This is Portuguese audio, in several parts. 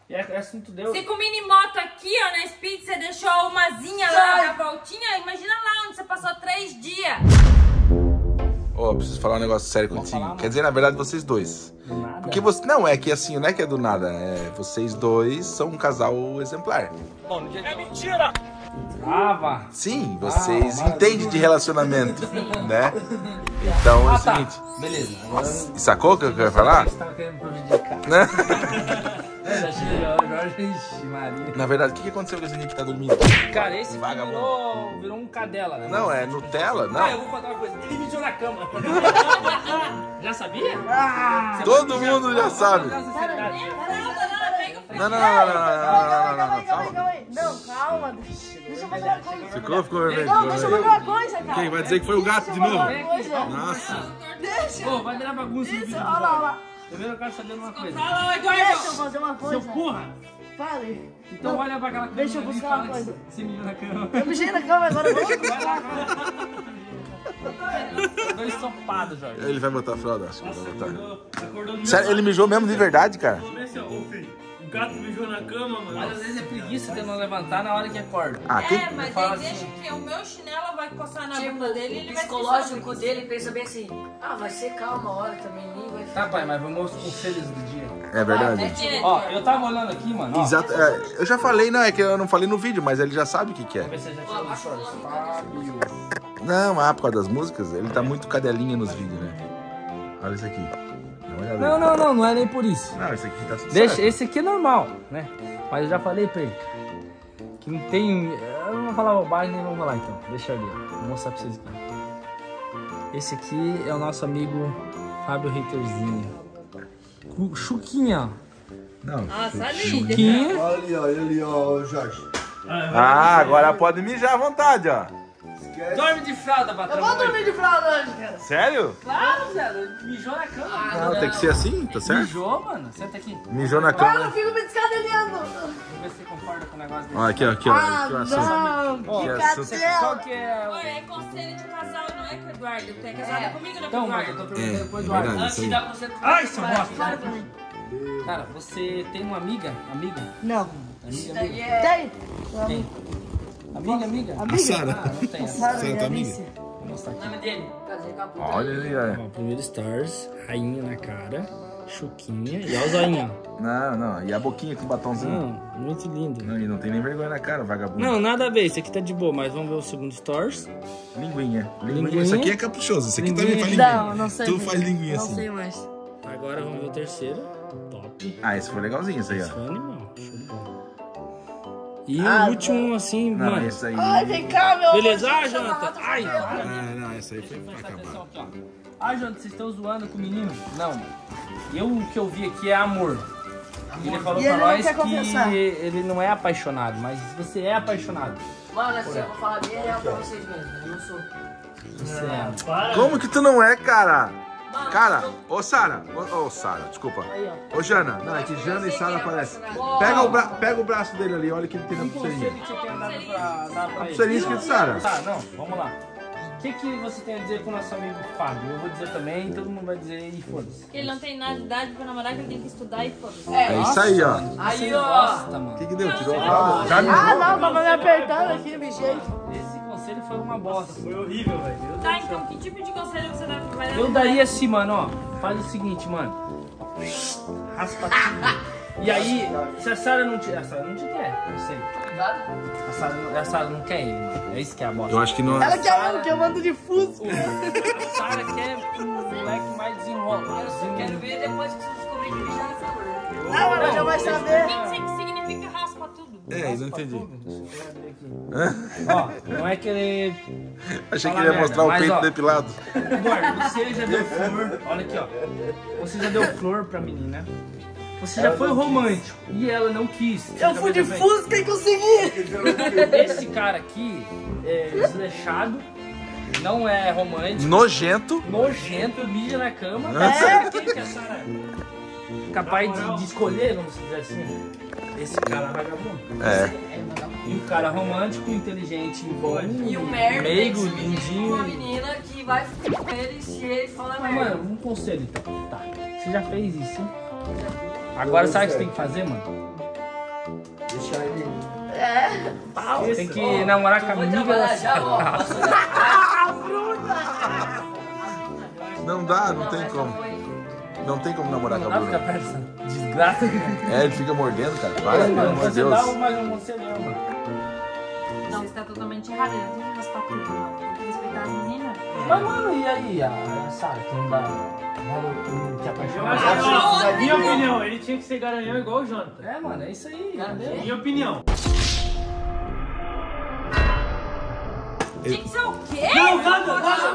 E é assunto deu. Se com o mini moto aqui, ó, na Speed, você deixou a umazinha lá na voltinha, imagina lá onde você passou 3 dias. Ô, preciso falar um negócio sério contigo. falar, Quer dizer, na verdade, vocês dois. Do nada. Porque você. Não, é que assim, não é que é do nada. É, vocês dois são um casal exemplar. É mentira! Trava! Sim, vocês entendem de relacionamento, né? Então é o seguinte. Beleza. Agora Sacou o que eu quero falar? você tava querendo prejudicar. Né? Agora, ixi, Maria. Na verdade, o que aconteceu com esse Nick que tá dormindo? Cara, esse Vagabundo. virou um cadela, né? Não, é Nutella? Ah, eu Não. vou contar uma coisa. Ele mijou na cama. Já sabia? Todo mundo já sabe. Não, calma. Não, calma. Deixa eu fazer uma coisa. Ficou vermelho. Não, deixa eu fazer uma coisa, cara. Quem vai dizer que foi o gato de novo? Uma coisa. Nossa. Deixa. Pô, vai virar bagunça no Isso, vídeo. olha lá, olha lá. Primeiro eu quero saber uma coisa. Fala, Deixa eu Eduardo! fazer uma Seu coisa. porra! Pare. Então olha pra aquela câmera. Deixa eu ali e buscar fala uma coisa. que Você mijou na cama. Eu mijei na cama agora. Vamos. Vai lá. Dois sopados, Jorge. Ele vai botar a fralda, acho que vai botar. Acordou no Sério, ele mijou mesmo de verdade, cara? O gato mijou na cama, mano. Mas às vezes é preguiça de não levantar na hora que acorda. Ah, quem... É, mas fala ele deixa que o meu chinelo vai coçar na Tipo, bunda dele e o ele vai psicológico dele pensa bem assim, vai secar uma hora também, nem vai Tá, pai, mas vamos aos conselhos do dia. É verdade. Ó, eu tava olhando aqui, mano. Ó, Exato. É, eu já falei, não, é que eu não falei no vídeo, mas ele já sabe o que que é. Vamos ver se já tirou os stories. Fábio. Não, por causa das músicas, ele tá muito cadelinha nos vídeos, né? Olha isso aqui. Dá uma olhada aí. Não é nem por isso. Não, esse aqui tá tudo Deixa, certo. esse aqui é normal, né? Mas eu já falei pra ele que não tem. Eu não vou falar bobagem, nem vou falar então. Deixa eu ali, ó. Vou mostrar pra vocês aqui. Esse aqui é o nosso amigo Fábio Haterzinho. Chuquinha, ó. Não. Nossa, ali. Chuquinha. Olha ali, ó, Jorge. Ah, agora pode mijar à vontade, ó. Dorme de fralda, patrão. Eu vou dormir de fralda hoje, cara. Sério? Claro, Zé. Mijou na cama. Não, tem que ser assim, tá certo? Mijou, mano. Senta aqui. Mijou na Mas eu cama. fico me descadelhando. Vamos ver se você concorda com o negócio desse. Ó, aqui, ó. Aqui, ó Ah, assunto. não. Ó, Que assunto. Qual cadela. que é o... Olha, é conselho de casal, não é com o Eduardo. Tu é casada comigo, não é com o Então, mas eu Eduardo. tô perguntando pro Eduardo. verdade, Antes isso de aí. dar conselho... Ai, seu bosta. Fala pra mim. Cara, você tem uma amiga? Amiga? Não. Amiga? Tem? Tem. Amiga? A Sara. Ah, não tem. Sara, Sara, tua amiga? Vou mostrar aqui. O nome dele? Casei com a puta. Olha ali, ó. Ó, primeiro Stars, rainha na cara, chuquinha e olha o zoinho, ó. Não. E a boquinha com o batomzinho? Não, muito lindo. Não, e não tem nem vergonha na cara, vagabundo. Não, nada a ver, esse aqui tá de boa, mas vamos ver o segundo Stars. Linguinha. Linguinha. Isso aqui é caprichoso. Isso aqui também Linguinha. faz linguinha. Não, não sei. Tu faz linguinha Não assim. sei mais. Agora vamos ver o terceiro. Top. Ah, esse foi legalzinho, isso aí, Esse ó. foi um animal, show de bola. E o último, assim, Não, mano. esse aí... Ai, vem cá, meu. Beleza? amor. Ah, Jonathan. Ai, Não, esse aí foi pra presta acabar. atenção aqui, ó. Ah, Jonathan, vocês estão zoando com o menino? Não, mano. O que eu vi aqui é amor. Ele falou E pra ele não nós quer que confessar. ele não é apaixonado, mas você é apaixonado. Mano, assim, eu vou falar bem real pra vocês mesmo. Eu não sou. Você é. Para. Como que tu não é, cara? Mano, Cara, ô Sara, ô Sara, desculpa. Ô Jana, não, é que Jana e Sara aparecem. Pega o braço dele ali, olha o que ele tem na Que conselho pulseirinha. que você tem dado pra ele? Pulseirinha escrito Sara. Tá, não, vamos lá. O que você tem a dizer com o nosso amigo Fábio? Eu vou dizer também, todo mundo vai dizer e foda-se. Que ele não tem nada de idade pra namorar, que ele tem que estudar e foda-se. É isso aí, ó. Aí, Você ó. gosta, mano. O que deu? Tirou a fralda? Já Ah, mijou? não, tava me apertando aqui, me jeito. Esse conselho foi uma bosta. Foi horrível, velho. Meu Tá, Deus do céu. então que tipo de conselho você vai dar? Eu daria assim, mano, ó. Faz o seguinte, mano. Raspa tudo. E aí, se a Sara não te... A Sara não te quer, eu sei. A Sara não quer ele, mano. É isso que é a bosta. Eu acho que não. Ela quer eu, que eu mando de Fusca. A Sara quer um moleque mais desenrolado. Eu só quero ver depois que você descobrir que mijar na cama, né? Não, ela já vai saber. O que significa raspa tudo? É, não entendi. Ó, não é querer... Achei que Fala ele ia merda, mostrar o mas, peito ó. depilado. Eduardo, você já deu flor. Olha aqui, ó. Você já deu flor pra menina. Você já foi romântico e ela não quis. Eu fui de Fusca e consegui. Esse cara aqui é desleixado, não é romântico, Nojento. nojento, mija na cama. É. Quem que a Sara é capaz de escolher, vamos dizer assim? Esse cara vagabundo. É. E um cara romântico, inteligente, bom, E o merda meigo, tem que seguir lindinho. uma menina que vai ficar com ele se ele falar Mas, merda. mano, um conselho então. Tá. Você já fez isso? Agora sabe o que você tem que fazer, mano? Deixa ele. Pau. Tem que namorar com a amiga da Sara. Não dá, não tem como. Não tem como namorar com a Não dá pra Bruna. ficar perto dessa desgraça. É, ele fica mordendo, cara. Para, pelo amor de Você Deus. dá mais um você não, mano. Não, você tá totalmente errado. Eu tenho que raspar tudo, mano. Tem que respeitar as meninas. Mas, mano, e aí? A Sara, que não dá... Não te Eu apaixonou? acho que, minha opinião, ele tinha que ser garanhão igual o Jonathan. É, mano, é isso aí. Entendeu? Minha opinião. Tinha que ser o quê? Não, nada.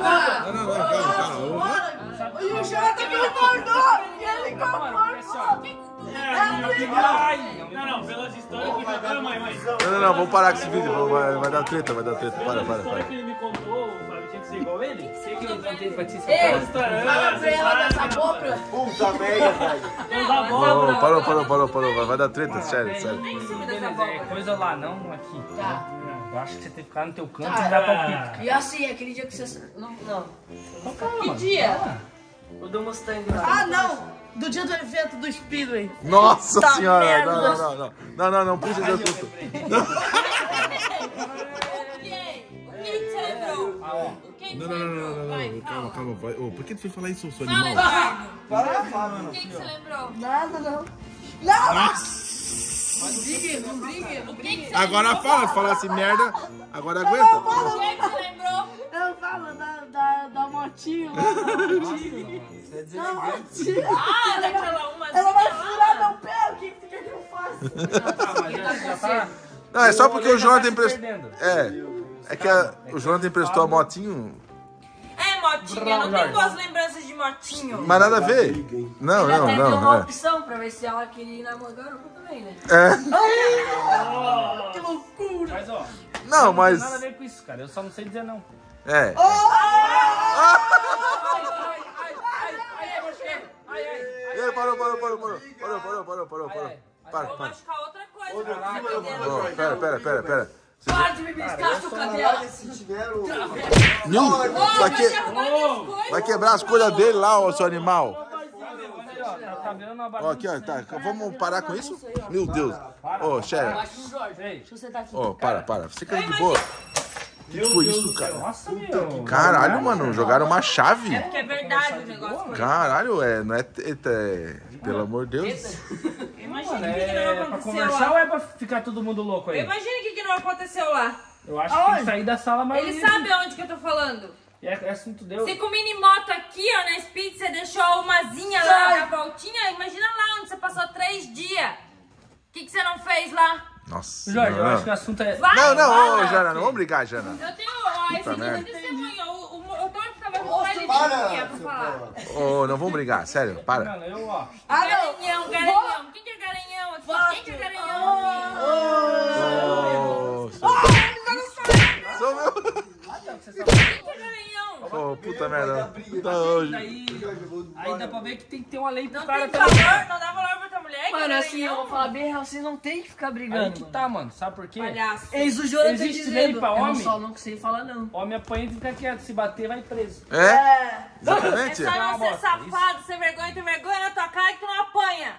Calma. E o Jonathan me concordou! E ele concordou! Minha opinião. Não, pelas histórias que vai mas... Não, vamos parar com esse vídeo. Vai dar treta, Para. Pelas histórias que ele me contou, o Fábio tinha que ser igual ele. Sei que eu contei pra ti. Ei, fala pra ela dessa abóbora! Puta merda, velho. Parou. Vai dar treta, sério. Beleza, é coisa lá, não aqui. Tá. Eu acho que você tem que ficar no teu canto e dar palpite. E assim, aquele dia que você... Não. Que dia? O do Mustang. Ah, não! Do dia do evento do Speedway. Nossa Tá senhora. merda. Não puxa esse assunto. O que você lembrou? O que você lembrou? Vai, fala. Calma. Por que tu foi falar isso, seu Fala, animal? Eduardo. O que você lembrou? Nada, não. Não brigue. O que você Agora fala, se falasse merda, agora aguenta. O que você lembrou? Eu falo da motinha lá. Da motinha. Ah, daquela umazinha Ela vai lá. furar meu pé. O que tu quer que eu faça? Já tá... Não, é só porque o Jonathan se emprestou. perdendo. É que o Jonathan emprestou a motinho. É, motinha. Não tem boas lembranças de motinho. Mas nada a ver. Não. Até deu uma opção pra ver se ela queria ir namorar garota também, né? Que loucura. Mas, ó, Não, mas. não tem nada a ver com isso, cara. Eu só não sei dizer não. É. Ei, parou. Vou Para. machucar outra coisa. Pera. Para de me beliscar, sua cadela! Se tiver o... Não, Vai vai quebrar as coisas dele lá, ô seu animal. Tá vendo uma Ó, bagunça? aqui, ó, tá. Vamos parar com isso? Meu Deus. Ô, Sherry. Deixa você tá aqui. Ó, para. Fica aí de boa. O que foi isso, cara? Nossa, meu. Caralho, mano, jogaram uma chave. Porque é verdade o negócio. Caralho, não é pelo amor de Deus. Imagina Mano, o que não é pra aconteceu conversar lá. ou é pra ficar todo mundo louco aí? Imagina o que não aconteceu lá. Eu acho que tem que sair da sala, mas... Ele sabe aonde que eu tô falando. É assunto deu. Você com o mini moto aqui, ó, na Speed, você deixou umazinha lá na voltinha. Imagina lá onde você passou 3 dias. O que você não fez lá? Nossa. Jorge, eu acho que o assunto é... Vai, Não, fala. ô, Jana, não vamos brigar, Jana. Eu tenho, ó, esse aqui merda. da testemunha. O motor que tava com ele tinha pra falar. Ô, não vamos brigar, sério, para. Mano, eu, ó... Garanhão. Quem que é garanhão aqui? Quem que é garanhão? Ô, sou meu. Quem que é garanhão? Ô, puta merda. Tá hoje. Aí dá pra ver que tem que ter uma lei pro Não cara tem também. valor, não dá valor pra tua mulher. que Mano, é assim, eu garanhão. vou falar bem real, vocês não tem que ficar brigando. Aí que tá, mano. Sabe por quê? Palhaço. Eis o Jonathan Existe dizendo. lei pra Eu não homem? só não sei falar, não. Homem apanha e fica quieto. Se bater, vai preso. É? É Exatamente? só não ser bosta, safado, sem vergonha, ter vergonha na tua cara que tu não apanha.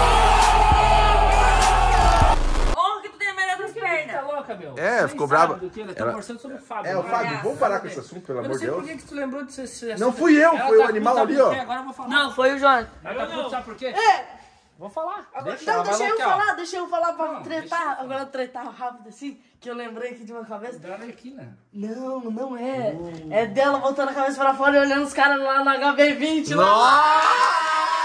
Honra que tu tem melhor das Tá pernas. louca, meu? É, Nem ficou sabe brava. do que ela tá Ela- conversando sobre o Fábio. É, o né? Fábio, vamos parar com esse assunto, pelo Eu amor não de sei por Deus. que tu lembrou disso. Não fui eu, Ela foi o tá animal puta, ali, sabe ó. por quê? Agora eu vou falar. Não, foi o Jonathan. Ela tá puta, sabe por quê? Vou falar. Deixa, Não, ela vai deixa eu bloquear. falar, deixa eu falar pra Não, tretar. Agora tretar rápido assim, que eu lembrei aqui de uma cabeça. Grava aqui, né? Não é. É dela botando a cabeça pra fora e olhando os caras lá na HB20 lá. Nossa!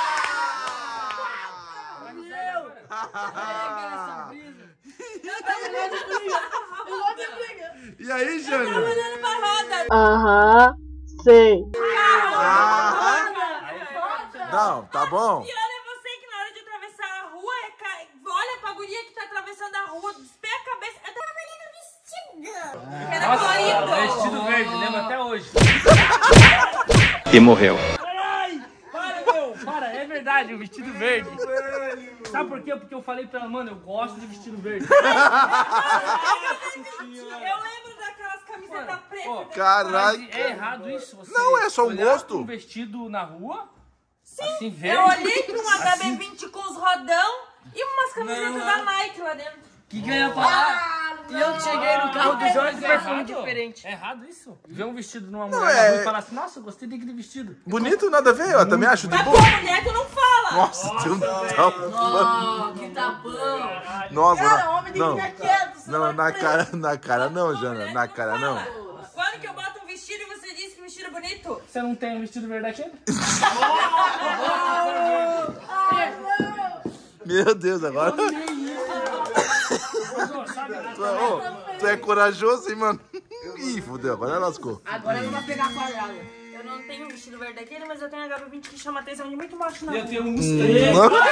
Eu gosto de briga. E aí, Jana? Olhando pra roda. Aham, sei. Ah, não, tá bom. Pior é você que na hora de atravessar a rua, olha pra guria que tá atravessando a rua, despeia a cabeça. Eu tava ali no vestido. Era Nossa, colorido. vestido verde, lembro até hoje. E morreu. Ai, para, meu, para, é verdade, o vestido verde. Sabe por quê? Porque eu falei pra ela, mano, eu gosto de vestido verde. Eu lembro daquelas camisetas pretas. Ó, Caralho. mas é errado isso? Você Não, é só um olhar gosto. um vestido na rua, assim, verde. Eu olhei pra um HB20 com os rodão E umas camisetas da Nike lá dentro. O que eu ia falar? Eu cheguei no carro do Jorge com perfume diferente. É errado isso? Ver um vestido numa Não, mulher é- na rua e falar assim, nossa, eu gostei daquele vestido. Bonito, nada a ver, eu também acho de Mas boa. pô, mulher tu não fala. Nossa, tem um tapa. Oh, que tapão. Nossa, Cara, homem tem que não. ficar quieto. senão Não, vai preso. na cara não, Jana. Na cara não. Quando que eu boto um vestido e você diz que vestido é bonito? Você não tem um vestido verde daquele? Meu Deus, agora. Tu é corajoso, hein, mano? Ih, fudeu, agora lascou. Agora ela vai pegar a quadrada. Eu não tenho um vestido verde daquele, mas eu tenho a HB20 que chama a atenção de muito macho, não. Eu tenho um Mustang.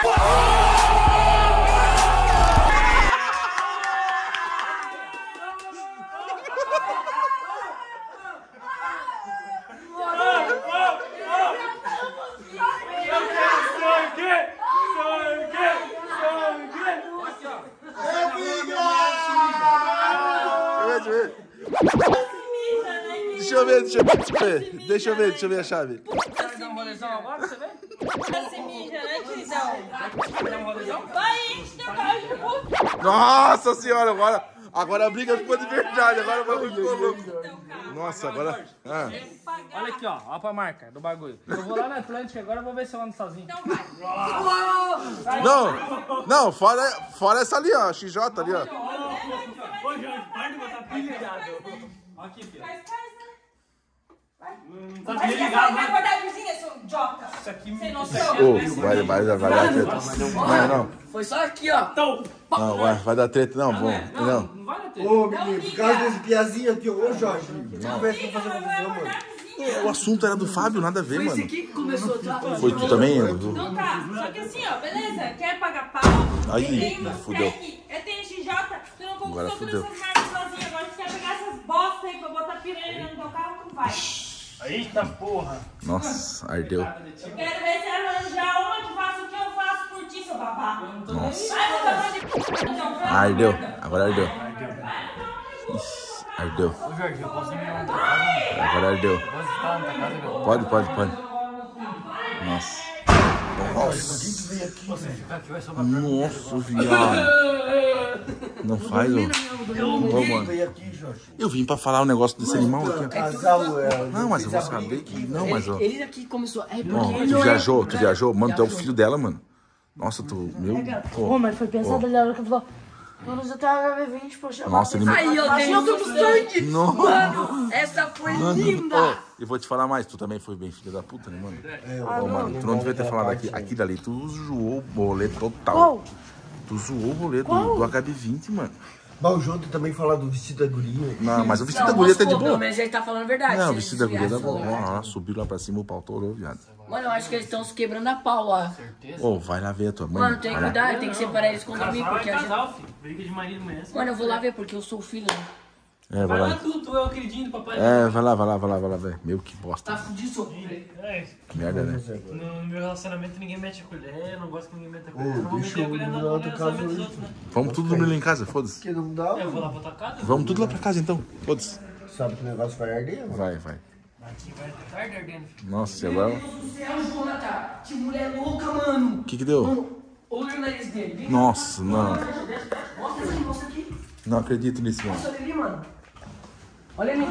Deixa eu ver a chave. Quer dar um rolezão agora, você vê? Você mija, né, queridão? Vai, enche teu carro de puta. Nossa senhora, agora a briga ficou de verdade, agora o bagulho ficou louco. Nossa, agora... Ah. Olha aqui, ó a marca do bagulho. Eu vou lá na Atlântica agora, vou ver se eu ando sozinho. Então vai. Não, fora essa ali, ó, XJ ali, ó. Ô, Jorge, para de botar pilha. Aqui, filho. Faz, né? Vai. Tá Vai ligado, vai acordar a vizinha, seu idiota. Isso aqui Sem noção. Ô, vai dar treta. Não. Foi só aqui, ó. Não, vai dar treta, não, bom. Não. Não vai ter. Ô, menino, por causa desse piazinho aqui, ô Jorge. Não vai Fica, fazer vai confusão, acordar mano. a vizinha. O assunto era do Fábio, nada a ver, Foi esse mano. aqui que começou já. Foi tu também, Então tá, só que assim, ó, beleza, quer pagar pau? Aí, tem uma fudeu. tem XJ, tu não Agora conquistou fudeu. todas essas marcas sozinho, agora tu quer pegar essas bosta aí pra botar piranha no teu carro, tu vai. Eita porra. Nossa, ardeu. Eu quero ver se arranjar uma que faça o que eu faço por ti, seu babá. Nossa. Vai botar mão de p***, então, Ardeu, agora ardeu. Ixi, ardeu. Ô, Jorge, eu posso me dar um Agora ardeu. Posso ficar na tua casa, meu? Pode. Nossa. Você ficar aqui vai sobrar. Nossa, viado. Não faz, ô. Ô, mano. Veio aqui, Jorge. Eu vim pra falar um negócio desse animal aqui, ó. Casal, Não, mas eu vou saber que... Não, mas, ó. Ele aqui começou. É porque Ó, ele tu não é. viajou. Mano, tu é o filho dela, mano. Nossa, tu... Meu... Pô, mas foi pensado ali na hora que eu falou. Mano, você tem HB20, poxa. Nossa, ele me... Aí eu tenho tudo sangue. Não. Mano, essa foi linda. Ó, eu vou te falar mais, tu também foi bem filho da puta, né, mano? Ô, mano, tu não devia ter falado aquilo ali, tu zoou o rolê total. Qual? Tu zoou o rolê do HB20, mano. Mas o João também falar do vestido da guria. Não, mas o vestido da guria tá de Pelo boa. menos ele tá falando a verdade. Não, o Se vestido da guria tá desviasse, bom. Ó, subiu lá pra cima, o pau torou, viado. Mano, eu acho que eles estão se quebrando a pau lá. Ô, vai lá ver a tua mãe. Mano, tem que vai lá. cuidar, tem que separar eles contra mim, Casal é porque a gente... casal, filho. Briga de marido e mulher. Mano, eu vou lá ver, porque eu sou o filho, né? É, vai Vai lá lá. tu é o queridinho do papai. É, vai lá, velho. Meu, que bosta. Tá fudido, sou filho. É, Que merda, né? no meu relacionamento ninguém mete a colher, eu não gosto que ninguém meta a Ô, colher. Eu não vou deixa meter a eu colher ir no na outra relacionamento casa dos hoje. outros, né? Vamos tudo dormir lá em casa, foda-se. Que não dá, Eu vou lá pra tua casa. Vamos tudo lá pra casa, então. Foda-se. sabe que o negócio vai arder, mano. Vai. Aqui vai tarde ardendo, filho. Nossa, e agora... Meu Deus do céu, Jonathan. Que mulher louca, mano. O que deu? Olha o nariz dele. Vem. Nossa, não. Mostra aqui. Não acredito nisso, mano. Mostra ele ali, mano. Olha ali.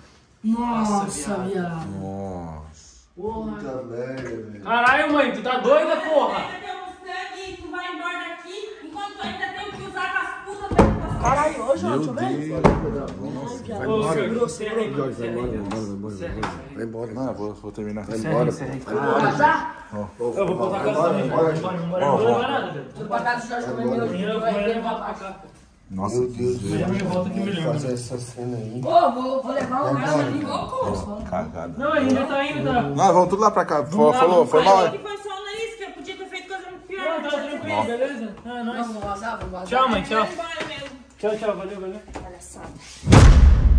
Nossa, viado. Nossa. Porra. Puta merda, velho. Caralho, mãe, tu tá doida, porra? Ainda tem um sangue e tu vai embora daqui, enquanto tu ainda tem que usar com as putas pra ir pra Caralho, ô, João, Meu deixa eu ver. Deus. Ô, Jorge, você é Jorge, vai embora. Vai embora. Não, vou terminar. Vai embora. Casar? Eu vou botar a casa também. Bora, não vou levar nada, velho. Tudo pra casa do Jorge também, meu. Eu vou levar pra cá. Nossa, Meu Deus do céu. Eu volto aqui me lembro. Fazer essa cena aí. Ô, vou levar um cara ali. cagada. Não, a gente já tá indo, tá? Não, vamos tudo lá pra cá. Falou, foi mal. que foi só o nariz, que eu podia ter feito coisa muito pior. Não, tá tranquilo, beleza? Ah, Não, nóis. vamos vazar, vamos vazar. Tchau, mãe, tchau. Vai embora mesmo. Tchau, valeu. Palhaçada.